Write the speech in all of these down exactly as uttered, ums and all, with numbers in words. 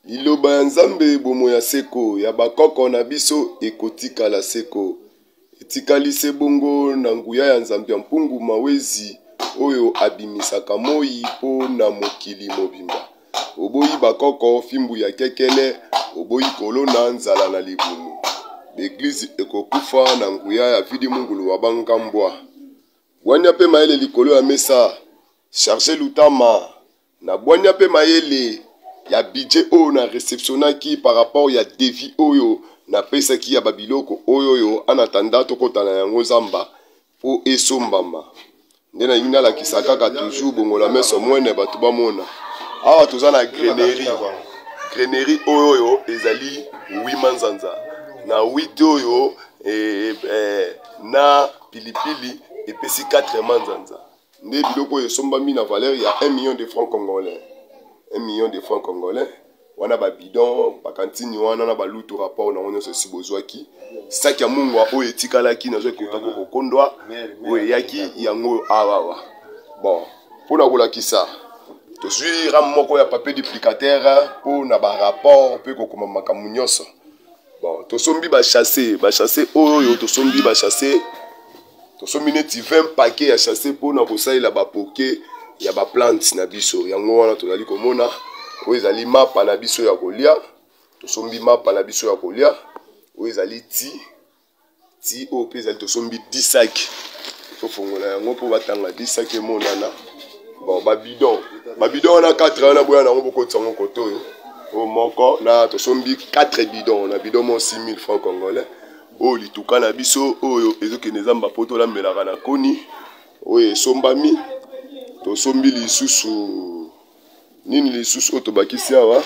Liloba ya Nzambe bomo ya seko ya bakoko na biso ekotika la seko. Etikali se bongo na nguya ya Nzambe ya mpungu mawezi oyo abimisaka moi po na mokili mobimba. Oboyi bakoko fimbu ya kekele, oboyi kolona nzala na libumu. L'église ekokufa na nguya ya vidi mungulu wa bangambwa. Bwanya pe maele likolo ya mesa, charge lutama na bwanya pe maele ya budget oyo na receptionnaki par rapport ya devis oyo na pesa ki ya babiloko oyo yo anatanda tokotana yango zamba po esombama. Nde na yina la kisakaka toujours bongola meso mwene batu bamona. Awa toza na grenerie. Grenerie oyo yo ezali huit manzanza. Na huit oyo eh, eh, na pilipili epesi quatre manzanza. Nde biloko esombami na valeur ya un million de francs congolais. un million de francs congolais. Wana ba bidon, ba kantini wana na ba luto rapport na wono sosi bozwaki. Saki ya mungwa oyo etikalaki na zo ekotako kokondwa. Oyo yaki yango awawa. Bon, pona kolakisa. Tozwi ram moko ya papier duplicateur po na ba rapport pe kokoma makambo nyonso. Bon, tosombi ba chasser, ba chasser oyo tosombi ba chasser. Tosombi neti vingt paquets ya chasser po na kosalela ba poke ya ba plantes na biso. Yango wana tozali komona oyo ezali mapa na biso ya kolia. Tosombi mapa na biso ya kolia. Oyo ezali ti ti o pe ezali tosombi dix sacs. Tofongola yango po batanga dix sacs emonana. Bon, ba bidon. Ba bidon na quatre na boya na ngo boko tsango kotoyo. O moko na tosombi quatre bidons na bidon mo six mille francs congolais. O lituka na biso oyo ezokende zamba poto la melaka na koni. Oyo esombami. Tosombi lisusu nini lisusu otobakisi awa.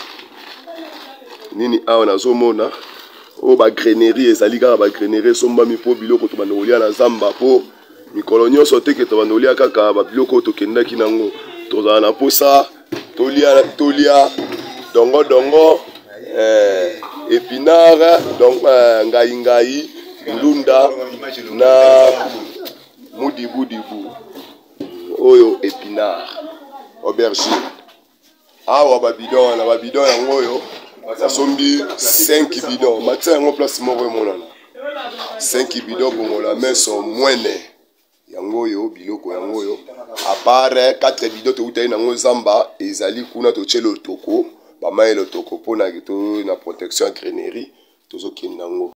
Nini awa nazomona. O ba grenerie ezali kaka ba grenerie sombami po biloko to banolia na zamba po mikolo nyonso teke to banolia kaka ba biloko to kendaki nango tozala na posa tolia tolia dongo dongo eh épinard donc euh, ngai ngai ndunda na mudibu dibu oyo épinard aubergine awa ba bidon na ba bidon yango oyo sombi cinq bidons matin yango place moko monana cinq bidons bongo la meso mwene yango yo biloko yango yo à part quatre bidons to utayi nango zamba ezali kuna to chelo toko ba mailo toko pona to na protection grenerie tozo kinango